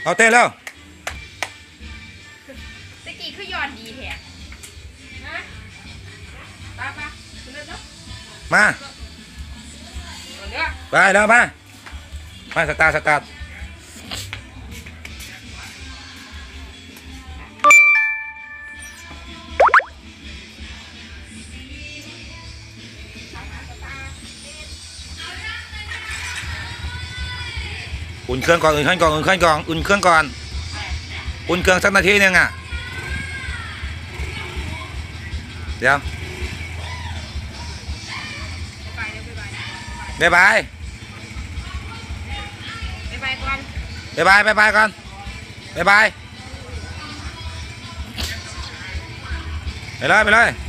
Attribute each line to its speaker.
Speaker 1: เอาเต้นแล้ว
Speaker 2: ตะกี้คือยอดดีแท้นะป้าเริ่มแล้ว
Speaker 1: มาไปแล้วมาสตาร์ทอุ่นเครื่องก่อนอุ่นเครื่องสักนาทีนึงอ่ะเดี๋ยวบ๊ายบายก่อนบ๊ายบายก่อนบ๊ายบายไปเลย